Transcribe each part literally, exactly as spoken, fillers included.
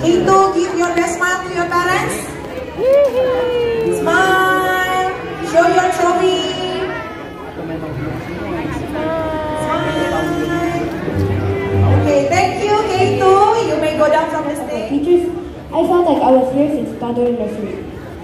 K two, give your best smile to your parents. Smile. Show your trophy. Okay, thank you, K two. You may go down from the stage. Teachers, I felt like I was here since toddler nursery.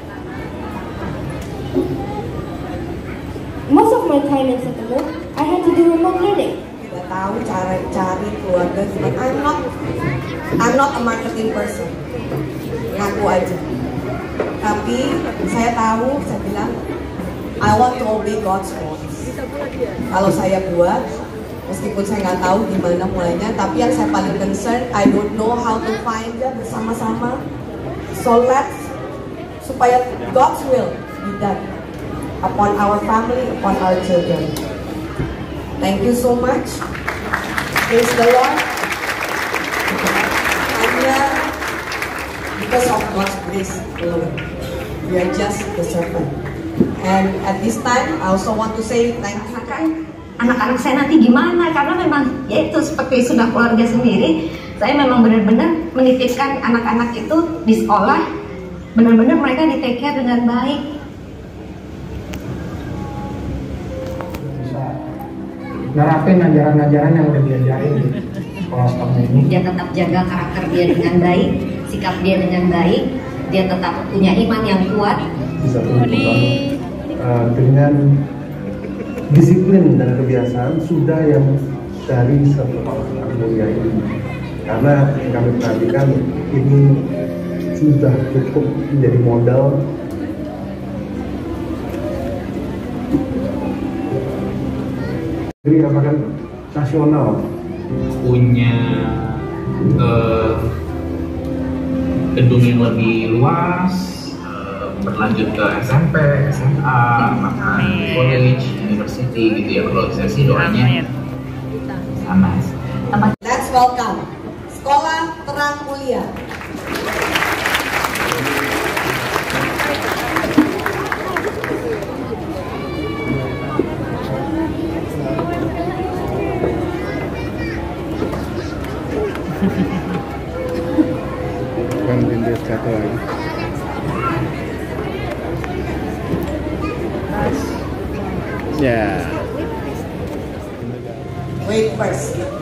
Most of my time in settlement, I had to do remote learning. Kita tahu cara cari keluarga, but I'm not, I'm not a marketing person. Ngaku aja. Tapi saya tahu, saya bilang, I want to obey God's voice. Kalau saya buat, meskipun saya nggak tahu gimana mulainya, tapi yang saya paling concern, I don't know how to find them bersama-sama. So let's, supaya God's will be done upon our family, upon our children. Thank you so much. Praise the Lord. Hanya because of God's grace alone. We are just the servant. And at this time, I also want to say thank you. Anak-anak saya nanti gimana? Karena memang ya itu seperti sudah keluarga sendiri. Saya memang benar-benar menitipkan anak-anak itu di sekolah. Benar-benar mereka di take care dengan baik. Nerapin ajaran-ajaran yang udah diajarin di sekolah sekolah ini. Dia tetap jaga karakter dia dengan baik, sikap dia dengan baik, dia tetap punya iman yang kuat. Bisa berkembang uh, dengan disiplin dan kebiasaan sudah yang dari sekolah mulia ini. Karena yang kami perhatikan ini sudah cukup menjadi modal jadi apakah nasional punya uh, gedung yang lebih luas, uh, berlanjut ke S M P, S M A, bahkan college, university gitu ya. Kalau saya sih doanya sama. Let's welcome Sekolah Terang Mulia. Bukan pindah satu lagi. Ya. Wait first.